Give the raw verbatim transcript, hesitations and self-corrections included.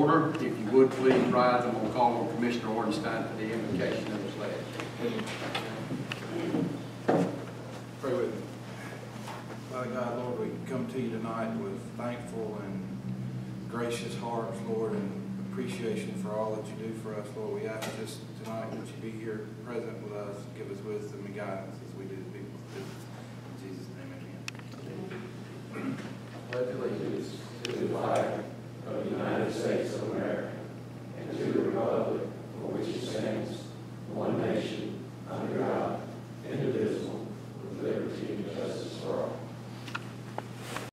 order. If you would, please rise. I'm going to call on Commissioner Ornstein for the invocation of the pledge. Pray with me. Father God, Lord, we come to you tonight with thankful and gracious hearts, Lord, and appreciation for all that you do for us, Lord. We ask just tonight that you be here present with us, give us wisdom and guidance.